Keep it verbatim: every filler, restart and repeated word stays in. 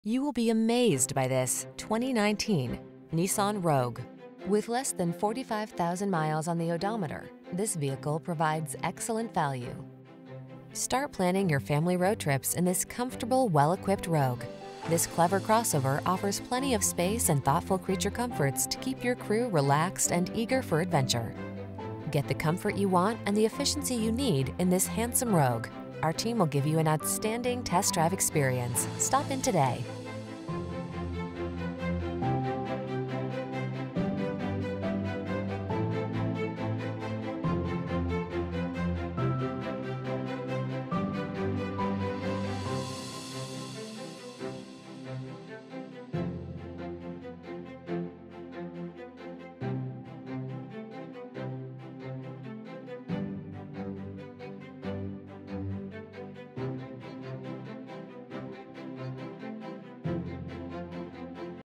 You will be amazed by this twenty nineteen Nissan Rogue. With less than forty-five thousand miles on the odometer, this vehicle provides excellent value. Start planning your family road trips in this comfortable, well-equipped Rogue. This clever crossover offers plenty of space and thoughtful creature comforts to keep your crew relaxed and eager for adventure. Get the comfort you want and the efficiency you need in this handsome Rogue. Our team will give you an outstanding test drive experience. Stop in today.